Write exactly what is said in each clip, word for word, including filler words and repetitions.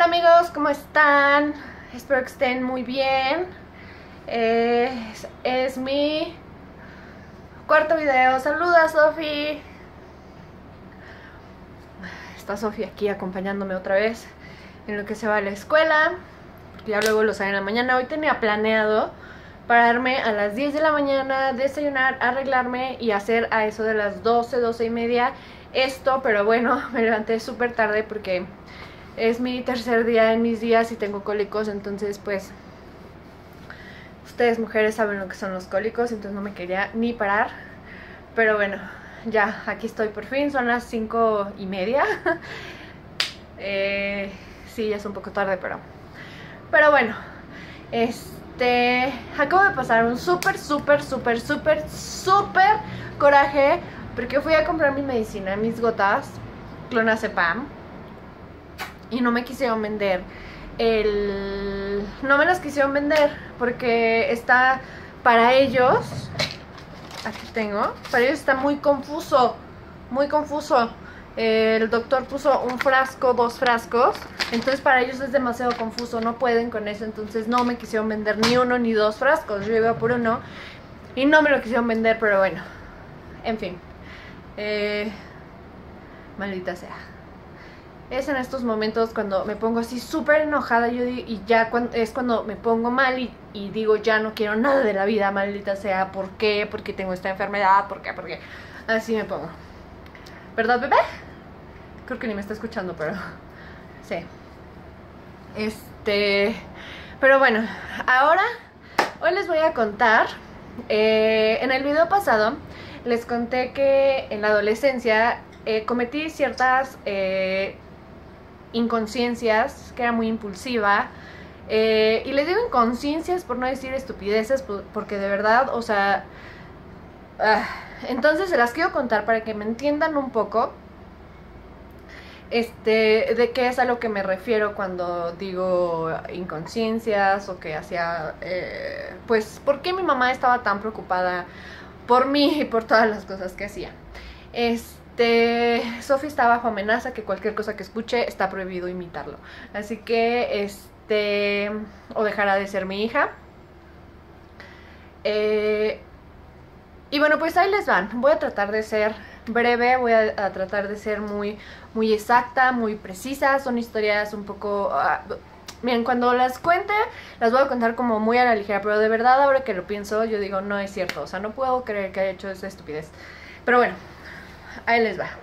amigos, ¿cómo están? Espero que estén muy bien. Eh, es, es mi cuarto video. Saluda, Sofi. Está Sofi aquí acompañándome otra vez en lo que se va a la escuela, porque ya luego lo sale en la mañana. Hoy tenía planeado pararme a las diez de la mañana, desayunar, arreglarme y hacer a eso de las doce, doce y media esto, pero bueno, me levanté súper tarde porque es mi tercer día en mis días y tengo cólicos, entonces pues ustedes mujeres saben lo que son los cólicos, entonces no me quería ni parar, pero bueno, ya aquí estoy por fin, son las cinco y media. eh, sí, ya es un poco tarde, pero pero bueno, este acabo de pasar un súper, súper, súper, súper, súper coraje porque fui a comprar mi medicina, mis gotas clonazepam, y no me quisieron vender el... no me las quisieron vender porque está para ellos, aquí tengo, para ellos está muy confuso, muy confuso. El doctor puso un frasco, dos frascos, entonces para ellos es demasiado confuso, no pueden con eso, entonces no me quisieron vender ni uno ni dos frascos. Yo iba por uno y no me lo quisieron vender, pero bueno, en fin, eh, maldita sea. Es en estos momentos cuando me pongo así súper enojada yo digo, y ya cuando, es cuando me pongo mal y, y digo ya no quiero nada de la vida, maldita sea. ¿Por qué? Porque tengo esta enfermedad, ¿por qué? Porque así me pongo. ¿Verdad, bebé? Creo que ni me está escuchando, pero sí. Este, pero bueno, ahora hoy les voy a contar. Eh, en el video pasado les conté que en la adolescencia eh, cometí ciertas eh, inconsciencias, que era muy impulsiva, eh, y les digo inconsciencias por no decir estupideces, porque de verdad, o sea, uh, entonces se las quiero contar para que me entiendan un poco este de qué es a lo que me refiero cuando digo inconsciencias, o que hacía eh, pues por qué mi mamá estaba tan preocupada por mí y por todas las cosas que hacía. Este, Sofi está bajo amenaza que cualquier cosa que escuche está prohibido imitarlo. Así que, este, o dejará de ser mi hija. Eh, y bueno, pues ahí les van. Voy a tratar de ser breve, voy a, a tratar de ser muy, muy exacta, muy precisa. Son historias un poco... Uh, miren, cuando las cuente, las voy a contar como muy a la ligera, pero de verdad, ahora que lo pienso, yo digo, no es cierto. O sea, no puedo creer que haya hecho esa estupidez. Pero bueno, ahí les va.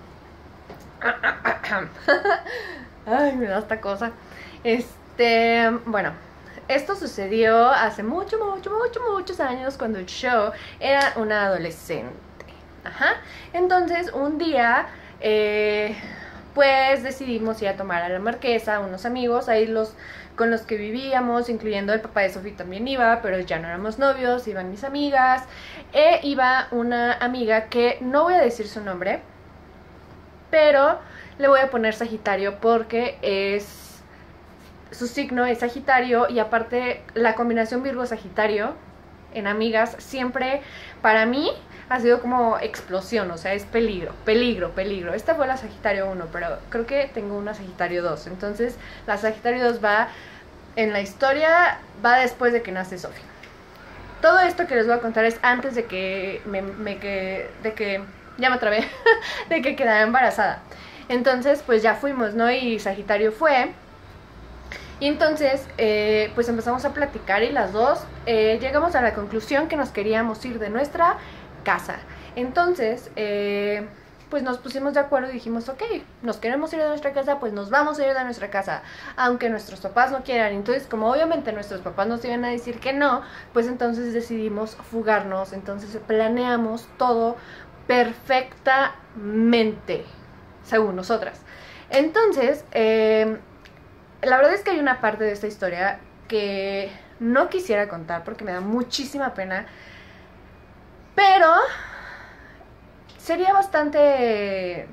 Ay, me da esta cosa. Este, bueno, esto sucedió hace mucho, mucho, mucho, muchos años, cuando yo era una adolescente. Ajá. Entonces, un día, eh, pues decidimos ir a tomar a la Marquesa, unos amigos, ahí los con los que vivíamos, incluyendo el papá de Sofi también iba, pero ya no éramos novios, iban mis amigas, e iba una amiga que no voy a decir su nombre, pero le voy a poner Sagitario porque es su signo es Sagitario, y aparte la combinación Virgo-Sagitario en amigas siempre para mí ha sido como explosión, o sea, es peligro, peligro, peligro. Esta fue la Sagitario uno, pero creo que tengo una Sagitario dos, entonces la Sagitario dos va en la historia, va después de que nace Sofi. Todo esto que les voy a contar es antes de que me, me que, de que, ya me trabé, de que quedara embarazada. Entonces, pues ya fuimos, ¿no? Y Sagitario fue. Y entonces, eh, pues empezamos a platicar y las dos eh, llegamos a la conclusión que nos queríamos ir de nuestra casa. Entonces, eh, pues nos pusimos de acuerdo y dijimos, ok, nos queremos ir de nuestra casa, pues nos vamos a ir de nuestra casa, aunque nuestros papás no quieran. Entonces, como obviamente nuestros papás nos iban a decir que no, pues entonces decidimos fugarnos. Entonces planeamos todo perfectamente, según nosotras. Entonces, eh, la verdad es que hay una parte de esta historia que no quisiera contar porque me da muchísima pena, pero sería bastante,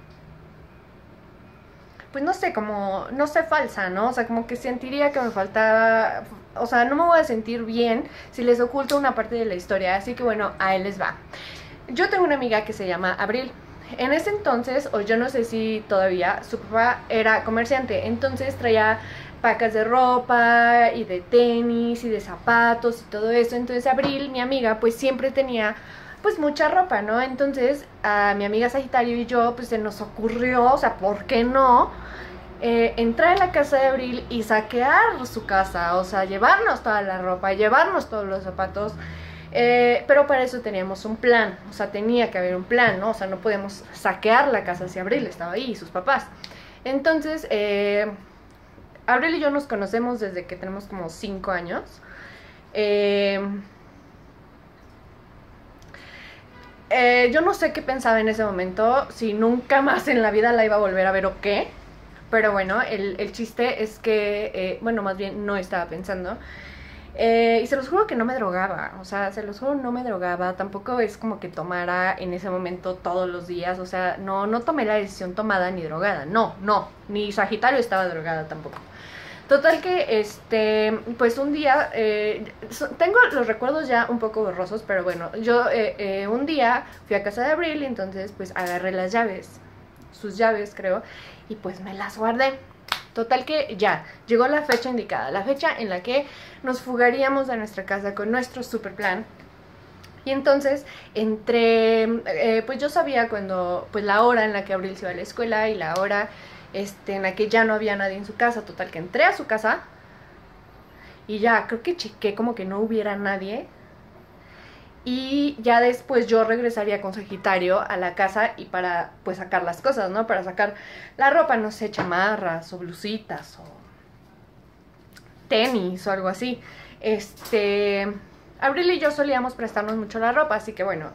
pues no sé, como, no sé, falsa, ¿no? O sea, como que sentiría que me faltaba, o sea, no me voy a sentir bien si les oculto una parte de la historia, así que bueno, ahí les va. Yo tengo una amiga que se llama Abril. En ese entonces, o yo no sé si todavía, su papá era comerciante, entonces traía pacas de ropa y de tenis y de zapatos y todo eso. Entonces Abril, mi amiga, pues siempre tenía pues mucha ropa, ¿no? Entonces a mi amiga Sagitario y yo pues se nos ocurrió, o sea, ¿por qué no? Eh, entrar en la casa de Abril y saquear su casa, o sea, llevarnos toda la ropa, llevarnos todos los zapatos. Eh, pero para eso teníamos un plan, o sea, tenía que haber un plan, ¿no? O sea, no podemos saquear la casa si Abril estaba ahí y sus papás. Entonces, eh, Abril y yo nos conocemos desde que tenemos como cinco años. Eh, eh, yo no sé qué pensaba en ese momento, si nunca más en la vida la iba a volver a ver o qué. Pero bueno, el, el chiste es que, eh, bueno, más bien no estaba pensando. Eh, y se los juro que no me drogaba, o sea, se los juro no me drogaba, tampoco es como que tomara en ese momento todos los días, o sea, no, no tomé la decisión tomada ni drogada, no, no, ni Sagitario estaba drogada tampoco. Total que, este, pues un día, eh, tengo los recuerdos ya un poco borrosos, pero bueno, yo eh, eh, un día fui a casa de Abril y entonces pues agarré las llaves, sus llaves creo, y pues me las guardé. Total que ya, llegó la fecha indicada, la fecha en la que nos fugaríamos de nuestra casa con nuestro super plan. Y entonces, entre, eh, pues yo sabía cuando, pues la hora en la que Abril se iba a la escuela y la hora este, en la que ya no había nadie en su casa. Total que entré a su casa y ya, creo que chequé como que no hubiera nadie. Y ya después yo regresaría con Sagitario a la casa y para pues sacar las cosas, ¿no? Para sacar la ropa, no sé, chamarras o blusitas o tenis o algo así. Este, Abril y yo solíamos prestarnos mucho la ropa, así que bueno,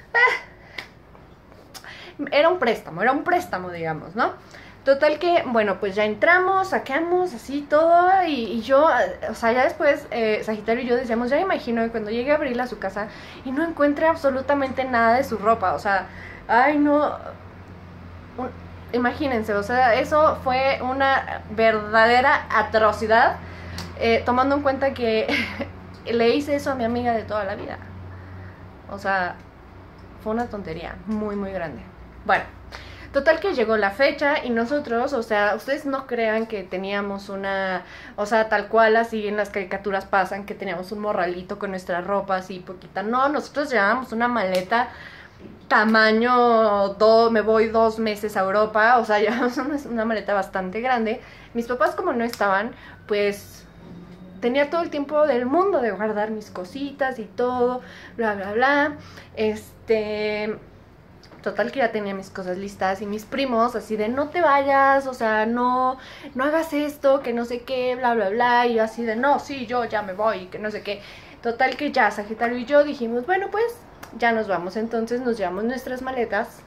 eh, era un préstamo, era un préstamo, digamos, ¿no? Total que, bueno, pues ya entramos, saqueamos así todo y, y yo, o sea, ya después eh, Sagitario y yo decíamos, ya me imagino que cuando llegue a Abril a su casa y no encuentre absolutamente nada de su ropa, o sea, ay no, un, imagínense, o sea, eso fue una verdadera atrocidad, eh, tomando en cuenta que le hice eso a mi amiga de toda la vida, o sea, fue una tontería muy muy grande. Bueno, total que llegó la fecha y nosotros, o sea, ustedes no crean que teníamos una, o sea, tal cual así en las caricaturas pasan, que teníamos un morralito con nuestra ropa así poquita. No, nosotros llevábamos una maleta tamaño, do, me voy dos meses a Europa, o sea, llevábamos una, una maleta bastante grande. Mis papás como no estaban, pues tenía todo el tiempo del mundo de guardar mis cositas y todo, bla, bla, bla, este... Total que ya tenía mis cosas listas y mis primos así de no te vayas, o sea, no, no hagas esto, que no sé qué, bla, bla, bla. Y yo así de no, sí, yo ya me voy, que no sé qué. Total que ya Sagitario y yo dijimos, bueno, pues ya nos vamos. Entonces nos llevamos nuestras maletas.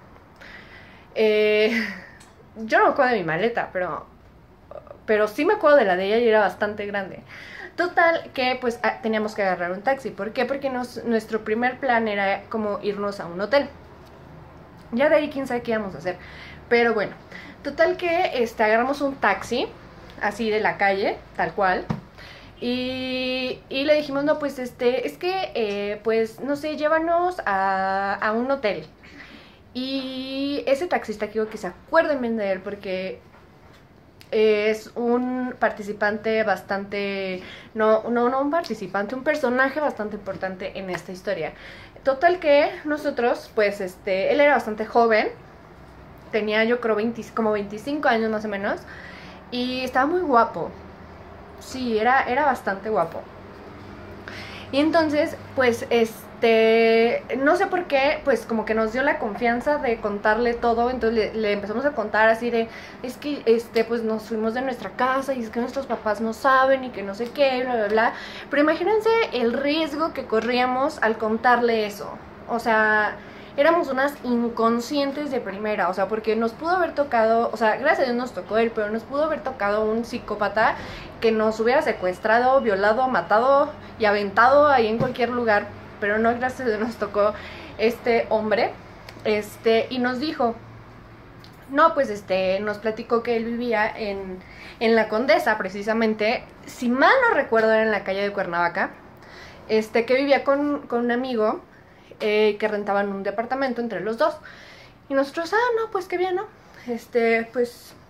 Eh, yo no me acuerdo de mi maleta, pero, pero sí me acuerdo de la de ella y era bastante grande. Total que pues teníamos que agarrar un taxi. ¿Por qué? Porque nos, nuestro primer plan era como irnos a un hotel. Ya de ahí quién sabe qué íbamos a hacer. Pero bueno, total que este, agarramos un taxi, así de la calle, tal cual. Y, y le dijimos, no, pues este, es que, eh, pues, no sé, llévanos a, a un hotel. Y ese taxista quiero que se acuerden bien de él porque es un participante bastante, no, no, no un participante, un personaje bastante importante en esta historia. Total que nosotros, pues, este, él era bastante joven, tenía yo creo veinte, como veinticinco años más o menos, y estaba muy guapo, sí, era, era bastante guapo. Y entonces, pues, este, no sé por qué, pues como que nos dio la confianza de contarle todo, entonces le, le empezamos a contar así de, es que, este, pues nos fuimos de nuestra casa y es que nuestros papás no saben y que no sé qué, bla, bla, bla. Pero imagínense el riesgo que corríamos al contarle eso, o sea, éramos unas inconscientes de primera, o sea, porque nos pudo haber tocado, o sea, gracias a Dios nos tocó él, pero nos pudo haber tocado un psicópata que nos hubiera secuestrado, violado, matado y aventado ahí en cualquier lugar, pero no, gracias a Dios nos tocó este hombre, este, y nos dijo, no, pues este, nos platicó que él vivía en, en la Condesa, precisamente, si mal no recuerdo era en la calle de Cuernavaca, este, que vivía con, con un amigo, Eh, que rentaban un departamento entre los dos. Y nosotros, ah, no, pues qué bien, ¿no? Este, pues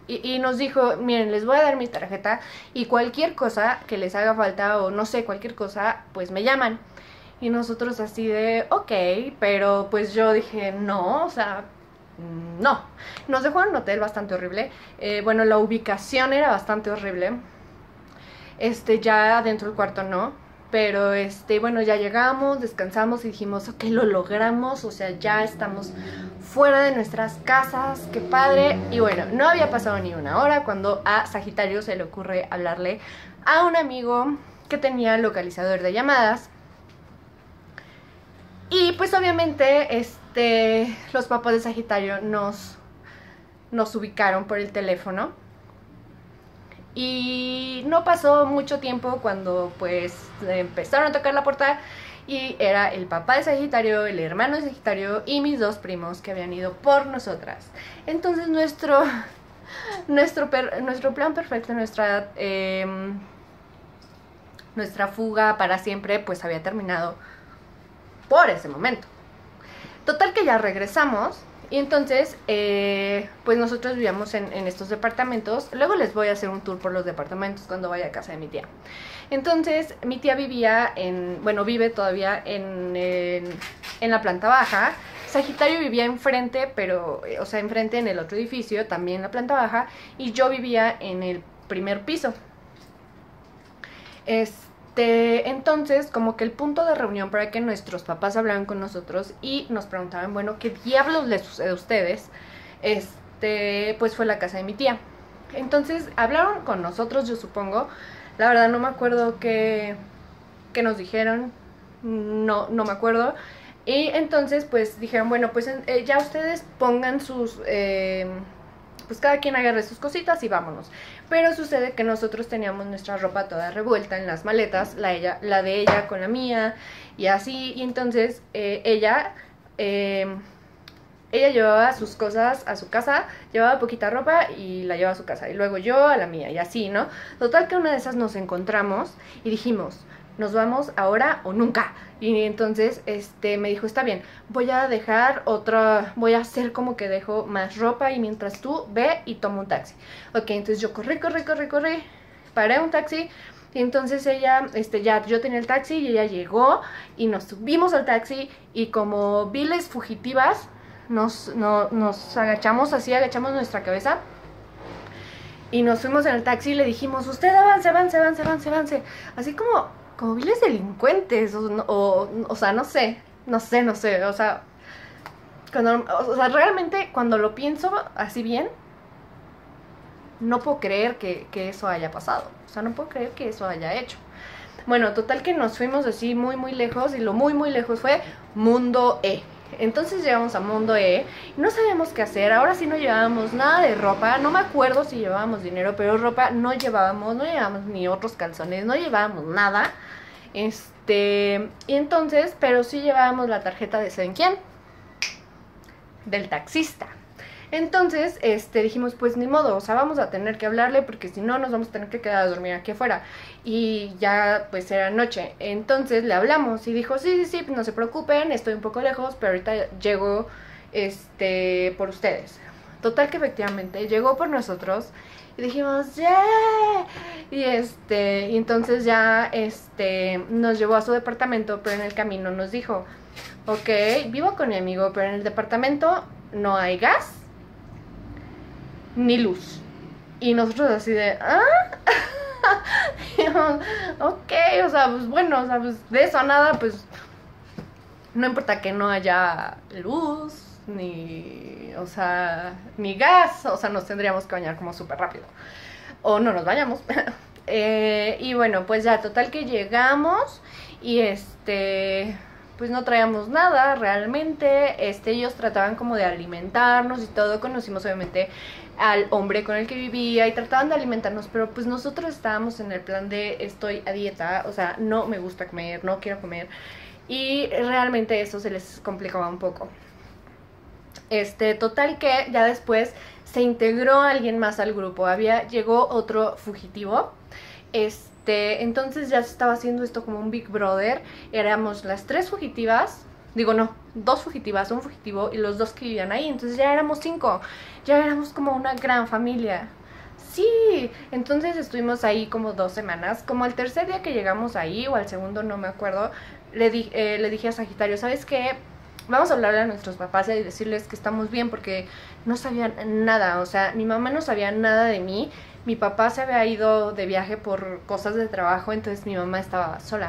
Y, y nos dijo, miren, les voy a dar mi tarjeta y cualquier cosa que les haga falta o no sé, cualquier cosa, pues me llaman. Y nosotros así de, ok, pero pues yo dije, no, o sea, no. Nos dejó en un hotel bastante horrible. Eh, bueno, la ubicación era bastante horrible. Este, ya dentro del cuarto no. Pero, este, bueno, ya llegamos, descansamos y dijimos, ok, lo logramos, o sea, ya estamos fuera de nuestras casas, qué padre. Y bueno, no había pasado ni una hora cuando a Sagitario se le ocurre hablarle a un amigo que tenía localizador de llamadas. Y pues obviamente, este, los papás de Sagitario nos, nos ubicaron por el teléfono. Y no pasó mucho tiempo cuando pues empezaron a tocar la puerta y era el papá de Sagitario, el hermano de Sagitario y mis dos primos que habían ido por nosotras. Entonces nuestro nuestro, per, nuestro plan perfecto, nuestra eh, nuestra fuga para siempre pues había terminado por ese momento. Total que ya regresamos. Y entonces, eh, pues nosotros vivíamos en, en estos departamentos. Luego les voy a hacer un tour por los departamentos cuando vaya a casa de mi tía. Entonces, mi tía vivía en, bueno, vive todavía en, en, en la planta baja. Sagitario vivía enfrente, pero, o sea, enfrente en el otro edificio, también en la planta baja. Y yo vivía en el primer piso. Este... Entonces, como que el punto de reunión para que nuestros papás hablaran con nosotros y nos preguntaban, bueno, ¿qué diablos les sucede a ustedes? Este, pues fue la casa de mi tía. Entonces, hablaron con nosotros, yo supongo. La verdad no me acuerdo qué, qué nos dijeron. No, no me acuerdo. Y entonces, pues dijeron, bueno, pues eh, ya ustedes pongan sus... Eh, pues cada quien agarre sus cositas y vámonos. Pero sucede que nosotros teníamos nuestra ropa toda revuelta en las maletas, la, ella, la de ella con la mía y así. Y entonces eh, ella, eh, ella llevaba sus cosas a su casa, llevaba poquita ropa y la llevaba a su casa. Y luego yo a la mía y así, ¿no? Total que una de esas nos encontramos y dijimos, nos vamos ahora o nunca. Y entonces este me dijo, está bien, voy a dejar otra, voy a hacer como que dejo más ropa y mientras tú ve y toma un taxi. Ok, entonces yo corrí, corrí, corrí, corrí, paré un taxi. Y entonces ella, este, ya yo tenía el taxi y ella llegó y nos subimos al taxi y como viles fugitivas nos, no, nos agachamos así, agachamos nuestra cabeza. Y nos fuimos en el taxi y le dijimos, usted avance, avance, avance, avance, avance. Así como... como viles delincuentes, o, o, o sea, no sé, no sé, no sé, o sea, cuando, o sea, realmente cuando lo pienso así bien, no puedo creer que, que eso haya pasado, o sea, no puedo creer que eso haya hecho. Bueno, total que nos fuimos así muy, muy lejos, y lo muy, muy lejos fue Mundo E. Entonces llegamos a Mundo E, y no sabíamos qué hacer, ahora sí no llevábamos nada de ropa, no me acuerdo si llevábamos dinero, pero ropa no llevábamos, no llevábamos ni otros calzones, no llevábamos nada, este, y entonces, pero sí llevábamos la tarjeta de ¿saben quién? Del taxista. Entonces, este, dijimos, pues ni modo, o sea, vamos a tener que hablarle porque si no nos vamos a tener que quedar a dormir aquí afuera. Y ya, pues era noche. Entonces le hablamos y dijo, sí, sí, sí, no se preocupen, estoy un poco lejos, pero ahorita llego, este, por ustedes. Total que efectivamente llegó por nosotros y dijimos, ¡yeah! Y este, y entonces ya, este, nos llevó a su departamento, pero en el camino nos dijo, ok, vivo con mi amigo, pero en el departamento no hay gas ni luz. Y nosotros así de, ¿ah? Ok, o sea, pues bueno, o sea, pues de eso a nada, pues no importa que no haya luz, ni, o sea, ni gas, o sea, nos tendríamos que bañar como súper rápido. O no nos bañamos. eh, y bueno, pues ya, total que llegamos y este... pues no traíamos nada realmente, este, ellos trataban como de alimentarnos y todo, conocimos obviamente al hombre con el que vivía y trataban de alimentarnos, pero pues nosotros estábamos en el plan de estoy a dieta, o sea, no me gusta comer, no quiero comer, y realmente eso se les complicaba un poco. Este, total que ya después se integró alguien más al grupo, había, llegó otro fugitivo, este, entonces ya se estaba haciendo esto como un Big Brother, éramos las tres fugitivas, Digo, no, dos fugitivas, un fugitivo y los dos que vivían ahí. Entonces ya éramos cinco, ya éramos como una gran familia. Sí, entonces estuvimos ahí como dos semanas. Como el tercer día que llegamos ahí, o al segundo, no me acuerdo, le, di eh, le dije a Sagitario, ¿sabes qué? Vamos a hablarle a nuestros papás y decirles que estamos bien, porque no sabían nada. O sea, mi mamá no sabía nada de mí. Mi papá se había ido de viaje por cosas de trabajo, entonces mi mamá estaba sola.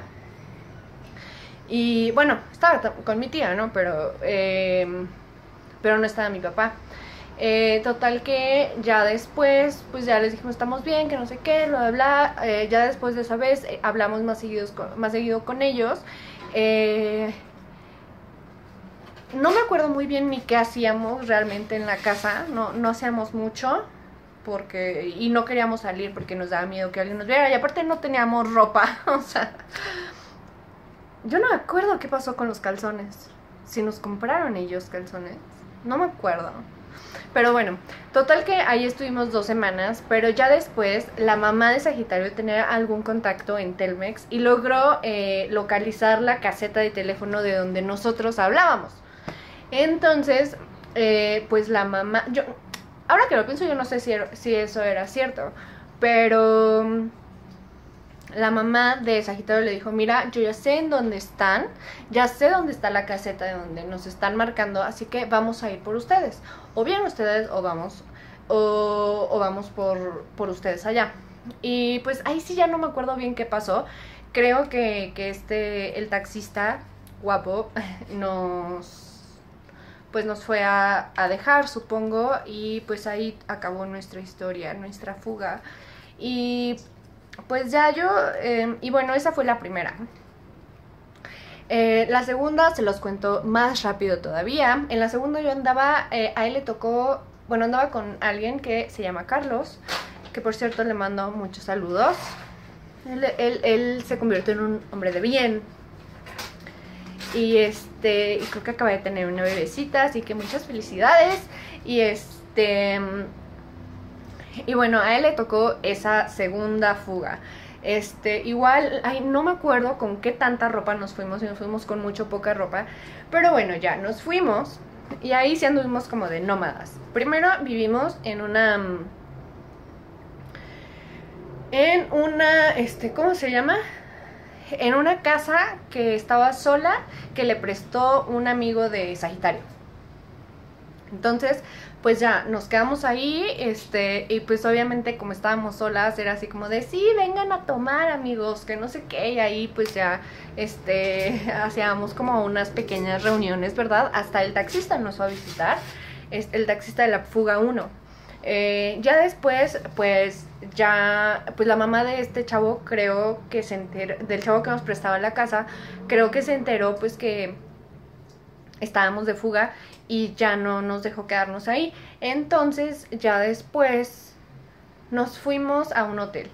Y bueno, estaba con mi tía, ¿no? Pero, eh, pero no estaba mi papá. Eh, total que ya después, pues ya les dijimos estamos bien, que no sé qué, bla, bla, bla. Eh, ya después de esa vez eh, hablamos más, seguidos con, más seguido con ellos. Eh, no me acuerdo muy bien ni qué hacíamos realmente en la casa, no, no hacíamos mucho. Porque, y no queríamos salir porque nos daba miedo que alguien nos viera. Y aparte no teníamos ropa, o sea... Yo no me acuerdo qué pasó con los calzones. Si nos compraron ellos calzones. No me acuerdo. Pero bueno, total que ahí estuvimos dos semanas. Pero ya después la mamá de Sagitario tenía algún contacto en Telmex y logró eh, localizar la caseta de teléfono de donde nosotros hablábamos. Entonces, eh, pues la mamá... yo ahora que lo pienso, yo no sé si, si eso era cierto. Pero... la mamá de Sagitario le dijo, mira, yo ya sé en dónde están, ya sé dónde está la caseta de donde nos están marcando, así que vamos a ir por ustedes. O bien ustedes o vamos, o, o vamos por, por ustedes allá. Y pues ahí sí ya no me acuerdo bien qué pasó. Creo que, que este, el taxista guapo nos, pues nos fue a, a dejar, supongo, y pues ahí acabó nuestra historia, nuestra fuga. Y... pues ya yo, eh, y bueno, esa fue la primera. Eh, la segunda se los cuento más rápido todavía. En la segunda yo andaba, eh, a él le tocó, bueno, andaba con alguien que se llama Carlos, que por cierto le mando muchos saludos. Él, él, él se convirtió en un hombre de bien. Y este, y creo que acaba de tener una bebecita, así que muchas felicidades. Y este... y bueno, a él le tocó esa segunda fuga. Este, igual, ay, no me acuerdo con qué tanta ropa nos fuimos, y nos fuimos con mucho poca ropa. Pero bueno, ya nos fuimos y ahí sí anduvimos como de nómadas. Primero vivimos en una... En una, este, ¿cómo se llama? En una casa que estaba sola, que le prestó un amigo de Sagitario. Entonces, pues ya nos quedamos ahí, este, y pues obviamente como estábamos solas, era así como de, sí, vengan a tomar, amigos, que no sé qué, y ahí pues ya, este, hacíamos como unas pequeñas reuniones, ¿verdad? Hasta el taxista nos fue a visitar, es el taxista de la fuga uno. Eh, ya después, pues, ya, pues la mamá de este chavo, creo que se enteró, del chavo que nos prestaba la casa, creo que se enteró, pues, que estábamos de fuga y ya no nos dejó quedarnos ahí. Entonces ya después nos fuimos a un hotel.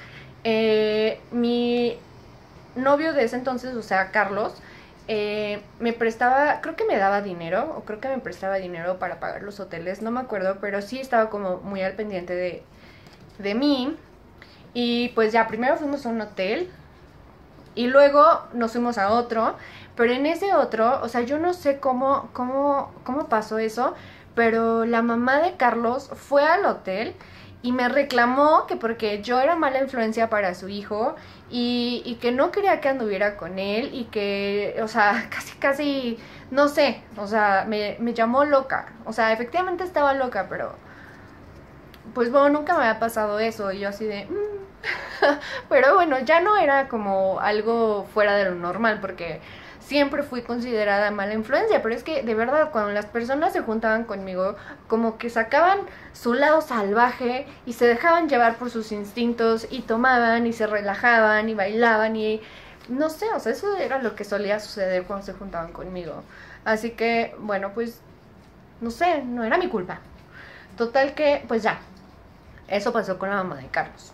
Eh, mi novio de ese entonces, o sea, Carlos, eh, me prestaba, creo que me daba dinero, o creo que me prestaba dinero para pagar los hoteles, no me acuerdo, pero sí estaba como muy al pendiente de, de mí. Y pues ya primero fuimos a un hotel y luego nos fuimos a otro. Pero en ese otro, o sea, yo no sé cómo, cómo, cómo pasó eso, pero la mamá de Carlos fue al hotel y me reclamó que porque yo era mala influencia para su hijo y, y que no quería que anduviera con él y que, o sea, casi, casi, no sé, o sea, me, me llamó loca. O sea, efectivamente estaba loca, pero pues bueno, nunca me había pasado eso y yo así de... Mmm. Pero bueno, ya no era como algo fuera de lo normal porque... siempre fui considerada mala influencia, pero es que de verdad cuando las personas se juntaban conmigo, como que sacaban su lado salvaje y se dejaban llevar por sus instintos y tomaban y se relajaban y bailaban y no sé, o sea, eso era lo que solía suceder cuando se juntaban conmigo. Así que, bueno, pues, no sé, no era mi culpa. Total que, pues ya, eso pasó con la mamá de Carlos.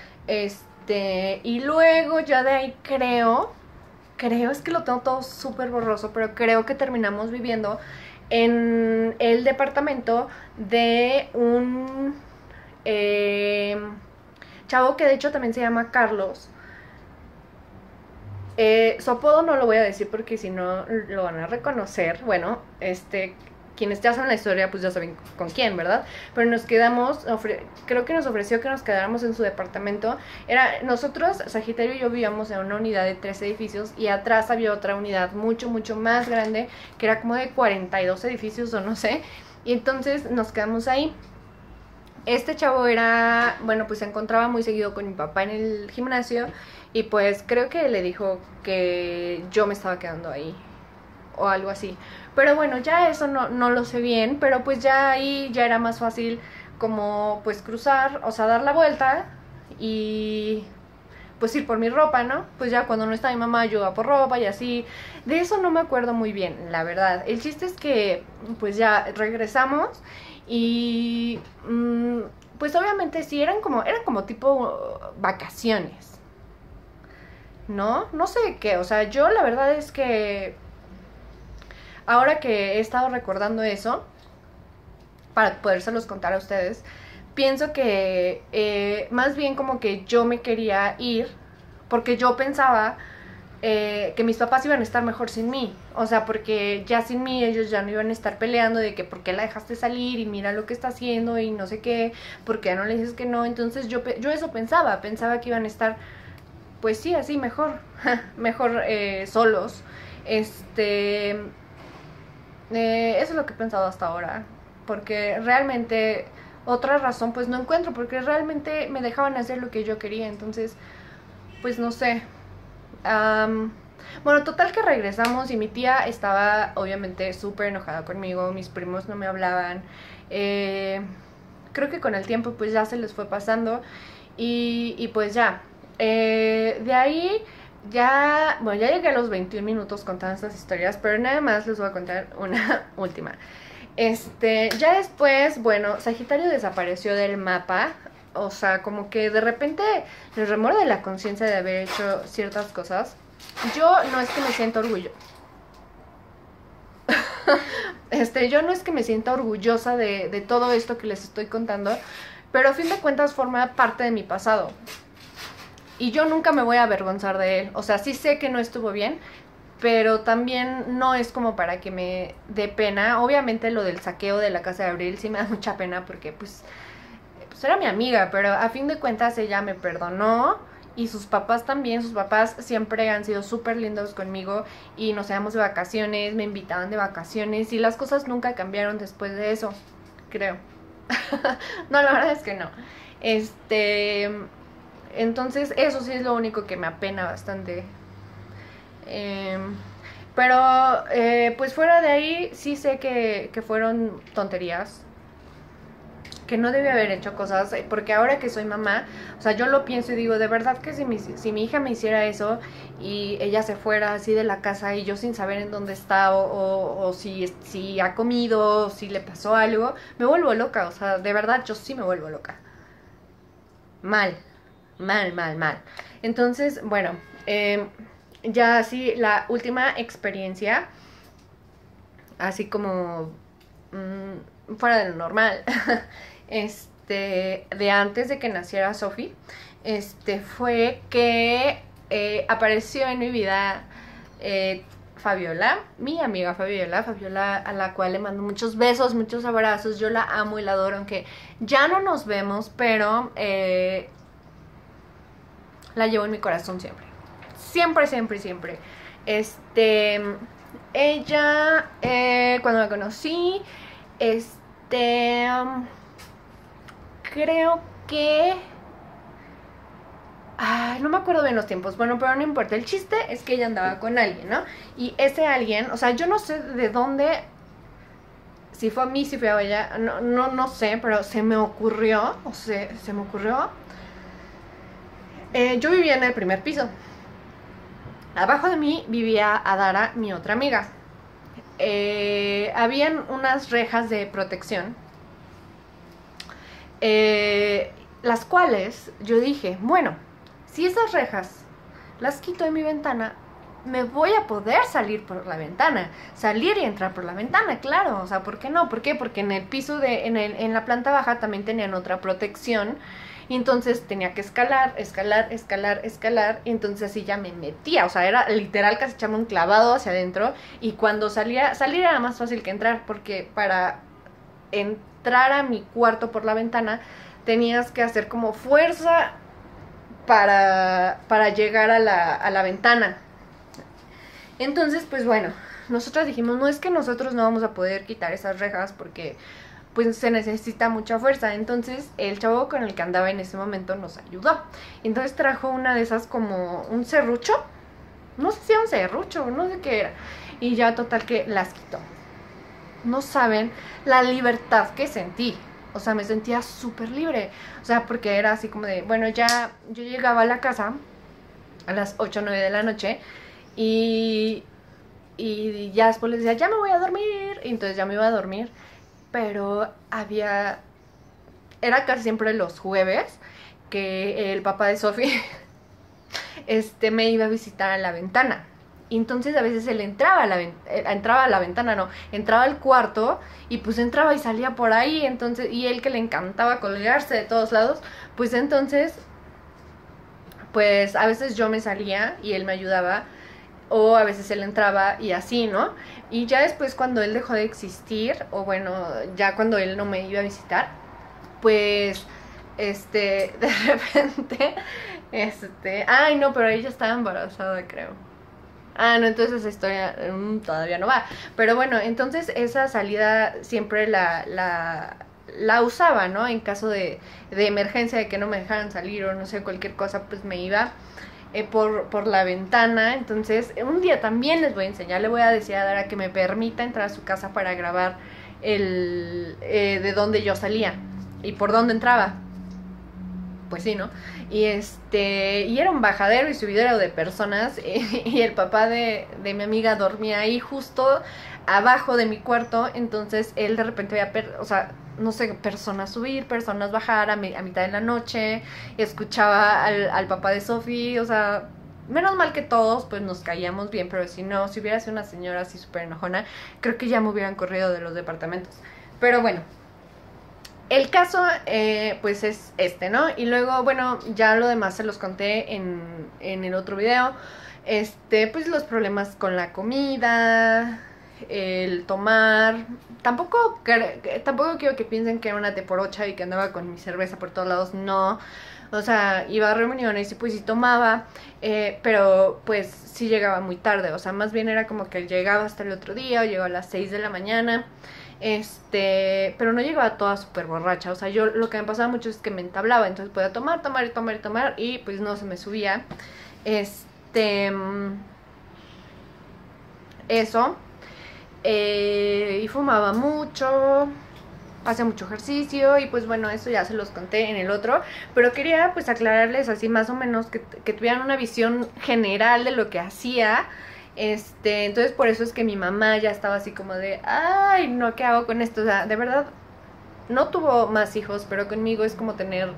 Este, y luego ya de ahí creo... creo, es que lo tengo todo súper borroso, pero creo que terminamos viviendo en el departamento de un eh, chavo que de hecho también se llama Carlos. Eh, su apodo no lo voy a decir porque si no lo van a reconocer. Bueno, este, quienes ya saben la historia pues ya saben con quién, ¿verdad? Pero nos quedamos, creo que nos ofreció que nos quedáramos en su departamento. Era, nosotros, Sagitario y yo vivíamos en una unidad de tres edificios y atrás había otra unidad mucho, mucho más grande que era como de cuarenta y dos edificios o no sé. Y entonces nos quedamos ahí. Este chavo era, bueno, pues se encontraba muy seguido con mi papá en el gimnasio y pues creo que le dijo que yo me estaba quedando ahí o algo así. Pero bueno, ya eso no, no lo sé bien, pero pues ya ahí ya era más fácil como pues cruzar, o sea, dar la vuelta y pues ir por mi ropa, ¿no? Pues ya cuando no está mi mamá yo iba por ropa y así. De eso no me acuerdo muy bien, la verdad. El chiste es que pues ya regresamos y mmm, pues obviamente sí eran como, eran como tipo vacaciones, ¿no? No sé qué, o sea, yo la verdad es que ahora que he estado recordando eso, para podérselos contar a ustedes, pienso que eh, más bien como que yo me quería ir, porque yo pensaba eh, que mis papás iban a estar mejor sin mí. O sea, porque ya sin mí ellos ya no iban a estar peleando de que por qué la dejaste salir y mira lo que está haciendo y no sé qué, por qué no le dices que no. Entonces yo, yo eso pensaba, pensaba que iban a estar, pues sí, así mejor, mejor eh, solos. Este... Eh, eso es lo que he pensado hasta ahora, porque realmente otra razón pues no encuentro, porque realmente me dejaban hacer lo que yo quería, entonces pues no sé. Um, bueno, total que regresamos y mi tía estaba obviamente súper enojada conmigo, mis primos no me hablaban, eh, creo que con el tiempo pues ya se les fue pasando y, y pues ya, eh, de ahí... Ya, bueno, ya llegué a los veintiún minutos contando estas historias, pero nada más les voy a contar una última. Este, ya después, bueno, Sagitario desapareció del mapa, o sea, como que de repente les remuerde la conciencia de haber hecho ciertas cosas. Yo no es que me sienta orgullosa. Este, yo no es que me sienta orgullosa de, de todo esto que les estoy contando, pero a fin de cuentas forma parte de mi pasado. Y yo nunca me voy a avergonzar de él. O sea, sí sé que no estuvo bien, pero también no es como para que me dé pena. Obviamente lo del saqueo de la casa de Abril sí me da mucha pena porque pues, pues era mi amiga, pero a fin de cuentas ella me perdonó. Y sus papás también, sus papás siempre han sido súper lindos conmigo y nos íbamos de vacaciones, me invitaban de vacaciones y las cosas nunca cambiaron después de eso, creo. No, la verdad es que no. Este... Entonces eso sí es lo único que me apena bastante. Eh, pero eh, pues fuera de ahí sí sé que, que fueron tonterías. Que no debí haber hecho cosas. Porque ahora que soy mamá, o sea, yo lo pienso y digo, de verdad que si mi, si mi hija me hiciera eso y ella se fuera así de la casa y yo sin saber en dónde está o, o, o si, si ha comido, o si le pasó algo, me vuelvo loca. O sea, de verdad yo sí me vuelvo loca. Mal. Mal, mal, mal. Entonces, bueno, eh, ya así la última experiencia, así como mmm, fuera de lo normal, este, de antes de que naciera Sophie, este, fue que eh, apareció en mi vida eh, Fabiola, mi amiga Fabiola, Fabiola a la cual le mando muchos besos, muchos abrazos, yo la amo y la adoro, aunque ya no nos vemos, pero... Eh, la llevo en mi corazón siempre. Siempre, siempre, siempre. Este. Ella. Eh, cuando la conocí. Este. Creo que. Ay, no me acuerdo bien los tiempos. Bueno, pero no importa. El chiste es que ella andaba con alguien, ¿no? Y ese alguien. O sea, yo no sé de dónde. Si fue a mí, si fue a ella. No, no, no sé. Pero se me ocurrió. O sea, se me ocurrió. Eh, yo vivía en el primer piso. Abajo de mí vivía Adara, mi otra amiga. Eh, habían unas rejas de protección, eh, las cuales yo dije, bueno, si esas rejas las quito de mi ventana, me voy a poder salir por la ventana, salir y entrar por la ventana, claro, o sea, ¿por qué no? ¿Por qué? Porque en el piso de, en, el, en la planta baja también tenían otra protección. y entonces tenía que escalar, escalar, escalar, escalar, y entonces así ya me metía, o sea, era literal casi echarme un clavado hacia adentro, y cuando salía, salir era más fácil que entrar, porque para entrar a mi cuarto por la ventana tenías que hacer como fuerza para, para llegar a la, a la ventana. Entonces, pues bueno, nosotros dijimos, no es que nosotros no vamos a poder quitar esas rejas porque pues se necesita mucha fuerza. Entonces el chavo con el que andaba en ese momento nos ayudó. Entonces trajo una de esas como un serrucho, no sé si era un serrucho, no sé qué era, y ya total que las quitó. No saben la libertad que sentí. O sea, me sentía súper libre. O sea, porque era así como de, bueno, ya yo llegaba a la casa a las ocho o nueve de la noche y, y ya después les decía, ya me voy a dormir. Y entonces ya me iba a dormir. Pero había, era casi siempre los jueves que el papá de Sophie este, me iba a visitar a la ventana. Y entonces a veces él entraba a la, entraba a la ventana, no, entraba al cuarto y pues entraba y salía por ahí, entonces, y él que le encantaba colgarse de todos lados, pues entonces, pues a veces yo me salía y él me ayudaba, o a veces él entraba y así, ¿no? Y ya después cuando él dejó de existir, o bueno, ya cuando él no me iba a visitar, pues, este, de repente, este, ay no, pero ella estaba embarazada, creo. Ah, no, entonces esa historia mmm, todavía no va. Pero bueno, entonces esa salida siempre la, la, la usaba, ¿no? En caso de, de emergencia, de que no me dejaran salir o no sé, cualquier cosa, pues me iba eh, por, por la ventana. Entonces, un día también les voy a enseñar, le voy a decir a Dara que me permita entrar a su casa para grabar el eh, de dónde yo salía y por dónde entraba. Pues sí, ¿no? Y este, y era un bajadero y subidero de personas, y, y el papá de, de mi amiga dormía ahí justo abajo de mi cuarto, entonces él de repente veía, per, o sea, no sé, personas subir, personas bajar a, mi, a mitad de la noche, escuchaba al, al papá de Sophie, o sea, menos mal que todos pues nos caíamos bien, pero si no, si hubiera sido una señora así súper enojona, creo que ya me hubieran corrido de los departamentos. Pero bueno, el caso, eh, pues es este, ¿no? Y luego, bueno, ya lo demás se los conté en, en el otro video. Este, pues los problemas con la comida, el tomar. Tampoco, tampoco quiero que piensen que era una teporocha y que andaba con mi cerveza por todos lados, no. O sea, iba a reuniones y pues sí tomaba, eh, pero pues sí llegaba muy tarde. O sea, más bien era como que llegaba hasta el otro día o llegaba a las seis de la mañana. Este, pero no llegaba toda súper borracha. O sea, yo lo que me pasaba mucho es que me entablaba. Entonces podía tomar, tomar y tomar y tomar y pues no se me subía. Este, eso. Eh, y fumaba mucho, hacía mucho ejercicio y pues bueno, eso ya se los conté en el otro, pero quería pues aclararles así más o menos que, que tuvieran una visión general de lo que hacía. Este, entonces por eso es que mi mamá ya estaba así como de, ay, no, ¿qué hago con esto? O sea, de verdad, no tuvo más hijos, pero conmigo es como tener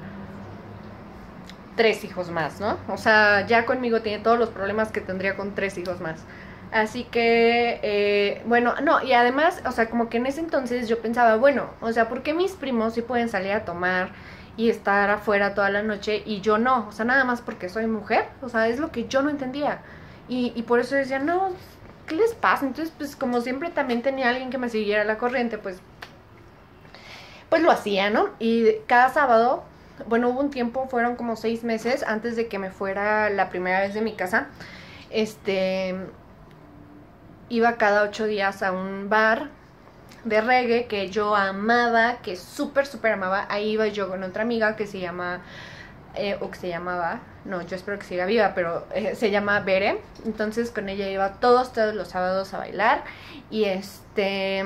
tres hijos más, ¿no? O sea, ya conmigo tiene todos los problemas que tendría con tres hijos más. Así que, eh, bueno, no, y además, o sea, como que en ese entonces yo pensaba, bueno, o sea, ¿por qué mis primos sí pueden salir a tomar y estar afuera toda la noche y yo no? O sea, nada más porque soy mujer, o sea, es lo que yo no entendía. Y, y por eso decía, no, ¿qué les pasa? Entonces, pues como siempre también tenía alguien que me siguiera la corriente, pues, pues lo hacía, ¿no? Y cada sábado, bueno, hubo un tiempo, fueron como seis meses antes de que me fuera la primera vez de mi casa, este, iba cada ocho días a un bar de reggae que yo amaba, que súper, súper amaba. Ahí iba yo con otra amiga que se llama... Eh, o que se llamaba, no, yo espero que siga viva, pero eh, se llama Bere. Entonces con ella iba todos, todos los sábados a bailar. Y este,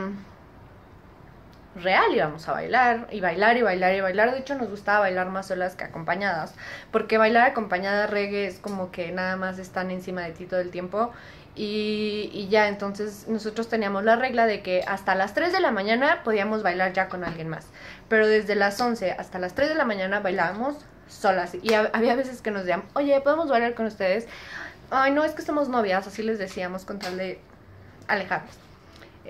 real íbamos a bailar, y bailar, y bailar, y bailar. De hecho nos gustaba bailar más solas que acompañadas, porque bailar acompañada reggae es como que nada más están encima de ti todo el tiempo. Y, y ya, entonces nosotros teníamos la regla de que hasta las tres de la mañana podíamos bailar ya con alguien más, pero desde las once hasta las tres de la mañana bailábamos solas. Y había veces que nos decían, oye, ¿podemos bailar con ustedes? Ay, no, es que somos novias, así les decíamos con tal de alejarnos.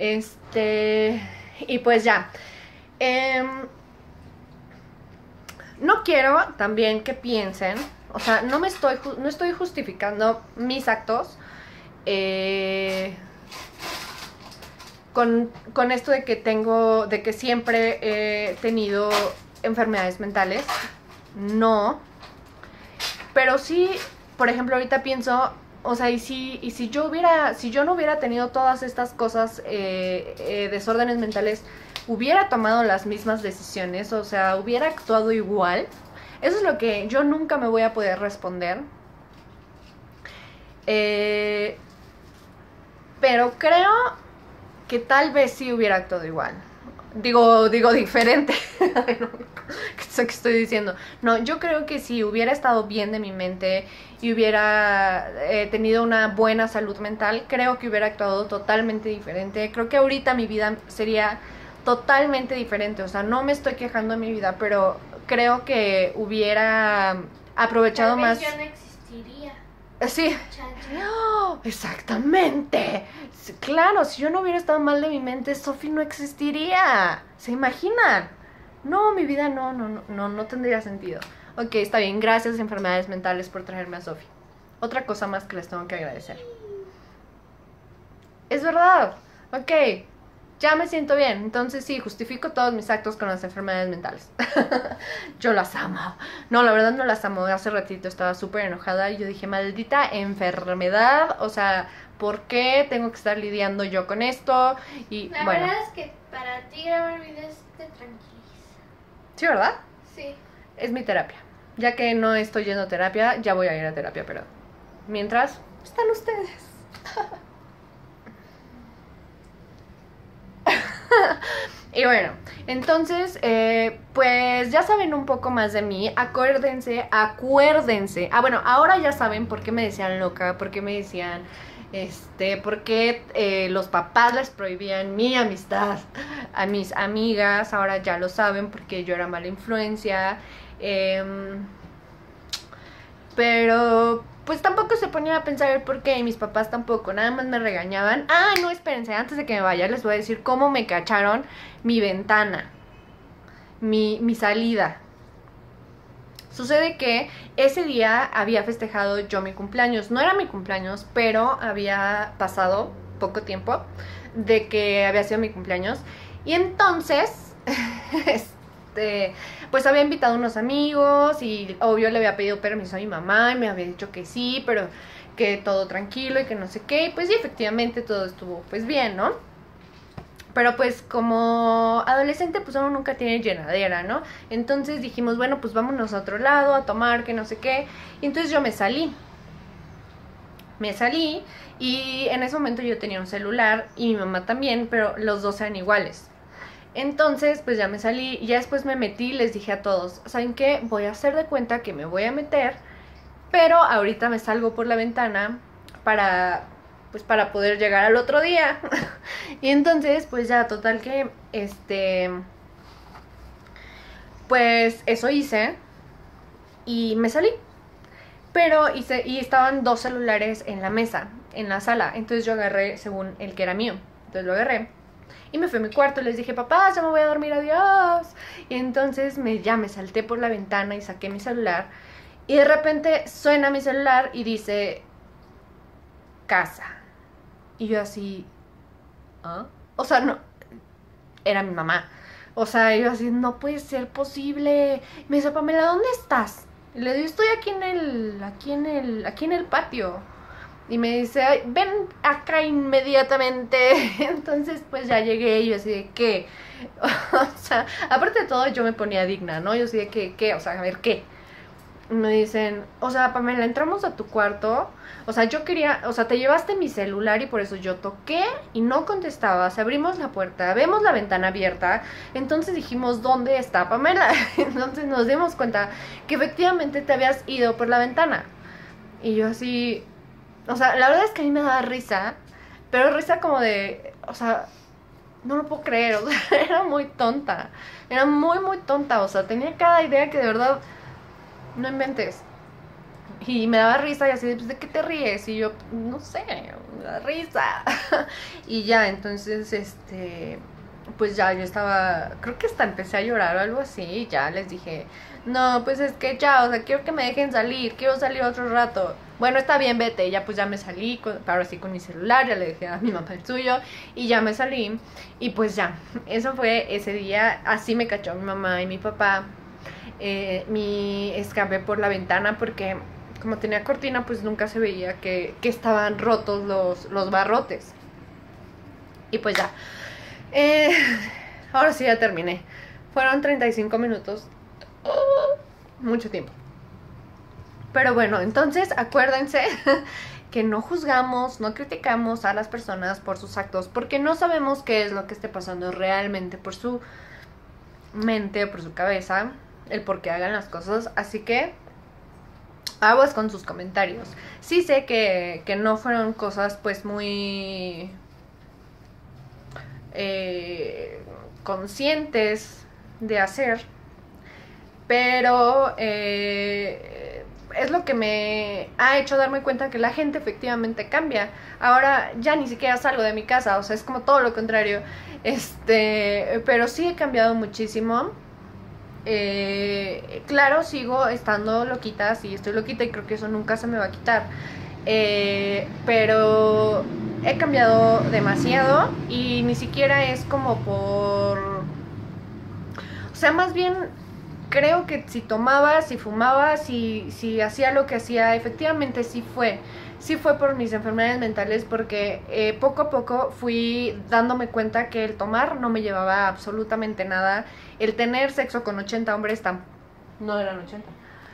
Este, y pues ya. Eh, no quiero también que piensen, o sea, no me estoy, no estoy justificando mis actos eh, con, con esto de que tengo, de que siempre he tenido enfermedades mentales. No. Pero sí, por ejemplo, ahorita pienso, o sea, y si, y si yo hubiera, si yo no hubiera tenido todas estas cosas, eh, eh, desórdenes mentales, hubiera tomado las mismas decisiones, o sea, hubiera actuado igual. Eso es lo que yo nunca me voy a poder responder. Eh, pero creo que tal vez sí hubiera actuado igual. Digo, digo diferente. ¿Qué estoy diciendo? No, yo creo que si hubiera estado bien de mi mente y hubiera eh, tenido una buena salud mental, creo que hubiera actuado totalmente diferente. Creo que ahorita mi vida sería totalmente diferente. O sea, no me estoy quejando de mi vida, pero creo que hubiera aprovechado Tal vez más. Yo no existiría. Sí. Oh, exactamente. Claro, si yo no hubiera estado mal de mi mente, Sophie no existiría. ¿Se imaginan? No, mi vida no, no, no, no, no tendría sentido. Ok, está bien. Gracias, enfermedades mentales, por traerme a Sophie. Otra cosa más que les tengo que agradecer. Es verdad. Ok, ya me siento bien. Entonces sí, justifico todos mis actos con las enfermedades mentales. Yo las amo. No, la verdad no las amo. Hace ratito estaba súper enojada y yo dije, maldita enfermedad. O sea, ¿por qué tengo que estar lidiando yo con esto? Y La bueno. verdad es que para ti grabar videos te tranquiliza. Sí, ¿verdad? Sí. Es mi terapia. Ya que no estoy yendo a terapia, ya voy a ir a terapia, pero mientras están ustedes. Y bueno, entonces, eh, pues ya saben un poco más de mí. Acuérdense, acuérdense. Ah, bueno, ahora ya saben por qué me decían loca, por qué me decían, este, por qué eh, los papás les prohibían mi amistad a mis amigas. Ahora ya lo saben porque yo era mala influencia. Eh, pero pues tampoco se ponían a pensar el por qué, y mis papás tampoco, nada más me regañaban. Ah, no, espérense, antes de que me vaya les voy a decir cómo me cacharon mi ventana, mi, mi salida. Sucede que ese día había festejado yo mi cumpleaños. No era mi cumpleaños, pero había pasado poco tiempo de que había sido mi cumpleaños. Y entonces, este, pues había invitado a unos amigos y obvio le había pedido permiso a mi mamá y me había dicho que sí, pero que todo tranquilo y que no sé qué. Y pues sí, efectivamente todo estuvo pues bien, ¿no? Pero pues como adolescente pues uno nunca tiene llenadera, ¿no? Entonces dijimos, bueno, pues vámonos a otro lado a tomar, que no sé qué. Y entonces yo me salí. Me salí y en ese momento yo tenía un celular y mi mamá también, pero los dos eran iguales. Entonces pues ya me salí y ya después me metí y les dije a todos, ¿saben qué? Voy a hacer de cuenta que me voy a meter, pero ahorita me salgo por la ventana para... pues para poder llegar al otro día. Y entonces pues ya total que este pues eso hice y me salí, pero hice y estaban dos celulares en la mesa, en la sala. Entonces yo agarré según el que era mío, entonces lo agarré y me fui a mi cuarto. Les dije, papá, ya me voy a dormir, adiós. Y entonces me, ya me salté por la ventana y saqué mi celular y de repente suena mi celular y dice casa. Y yo así, ¿ah? O sea, no, era mi mamá. O sea, yo así, no puede ser posible. Me dice, Pamela, ¿dónde estás? Y le digo, estoy aquí en el, aquí en el, aquí en el patio. Y me dice, ay, ven acá inmediatamente. Entonces, pues ya llegué y yo así de, ¿qué? O sea, aparte de todo, yo me ponía digna, ¿no? Yo así de, ¿qué? ¿Qué? O sea, a ver, ¿qué? Me dicen, o sea, Pamela, entramos a tu cuarto. O sea, yo quería, o sea, te llevaste mi celular y por eso yo toqué y no contestabas. Abrimos la puerta, vemos la ventana abierta. Entonces dijimos, ¿dónde está Pamela? Entonces nos dimos cuenta que efectivamente te habías ido por la ventana. Y yo así, o sea, la verdad es que a mí me daba risa, pero risa como de, o sea, no lo puedo creer, o sea, era muy tonta. Era muy, muy tonta, o sea, tenía cada idea que de verdad... no inventes. Y me daba risa y así, pues, ¿de qué te ríes? Y yo, no sé, me da risa. Y ya, entonces, este, pues ya yo estaba, creo que hasta empecé a llorar o algo así. Y ya les dije, No, pues es que ya, o sea, quiero que me dejen salir, quiero salir otro rato. Bueno, está bien, vete. Ya pues ya me salí, con, ahora sí con mi celular, ya le dejé a mi mamá el suyo y ya me salí. Y pues ya, eso fue ese día, así me cachó mi mamá y mi papá. Eh, mi escape por la ventana porque como tenía cortina pues nunca se veía que, que estaban rotos los, los barrotes. Y pues ya, eh, ahora sí ya terminé. Fueron treinta y cinco minutos. Oh, mucho tiempo. Pero bueno, entonces acuérdense que no juzgamos, no criticamos a las personas por sus actos, porque no sabemos qué es lo que esté pasando realmente por su mente, por su cabeza, el por qué hagan las cosas. Así que aguas con sus comentarios. Sí sé que, que no fueron cosas pues muy eh, conscientes de hacer, pero eh, es lo que me ha hecho darme cuenta que la gente efectivamente cambia. Ahora ya ni siquiera salgo de mi casa, o sea, es como todo lo contrario. Este, pero sí he cambiado muchísimo. Eh, claro, sigo estando loquita, sí estoy loquita y creo que eso nunca se me va a quitar. Eh, pero he cambiado demasiado y ni siquiera es como por... O sea, más bien creo que si tomaba, si fumaba, si, si hacía lo que hacía, efectivamente sí fue. Sí fue por mis enfermedades mentales porque eh, poco a poco fui dándome cuenta que el tomar no me llevaba absolutamente nada. El tener sexo con ochenta hombres tan... No eran ochenta.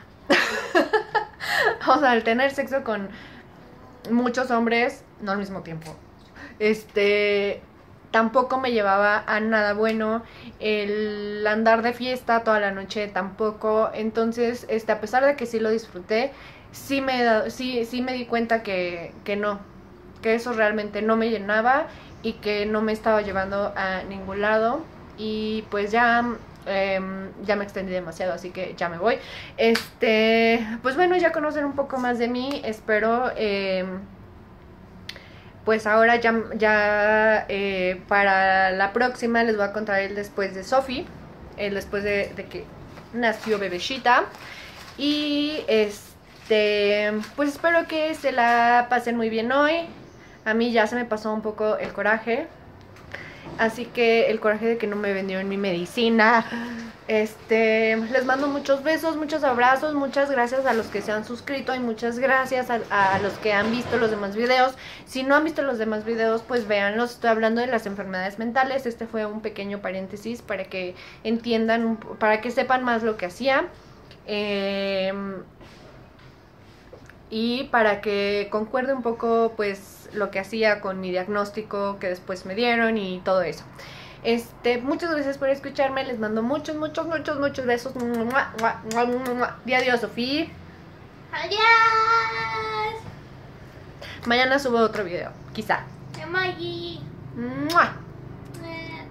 O sea, el tener sexo con muchos hombres, no al mismo tiempo. Este... Tampoco me llevaba a nada bueno. El andar de fiesta toda la noche tampoco. Entonces, este, a pesar de que sí lo disfruté, sí me, he dado, sí, sí me di cuenta que, que no, que eso realmente no me llenaba y que no me estaba llevando a ningún lado. Y pues ya, eh, ya me extendí demasiado, así que ya me voy. Este, pues bueno, ya conocen un poco más de mí. Espero... Eh, pues ahora ya, ya eh, para la próxima les voy a contar el después de Sophie, el después de, de que nació bebecita. Y este, pues espero que se la pasen muy bien hoy. A mí ya se me pasó un poco el coraje. Así que el coraje de que no me vendieron mi medicina. Este, les mando muchos besos, muchos abrazos, muchas gracias a los que se han suscrito y muchas gracias a, a los que han visto los demás videos. Si no han visto los demás videos, pues véanlos. Estoy hablando de las enfermedades mentales. Este fue un pequeño paréntesis para que entiendan, para que sepan más lo que hacía. Eh, y para que concuerde un poco pues lo que hacía con mi diagnóstico que después me dieron y todo eso. Este, muchas gracias por escucharme, les mando muchos, muchos, muchos, muchos besos. Y adiós, Sofía. Adiós. Mañana subo otro video, quizá. Emoji. ¡Mua! Eh.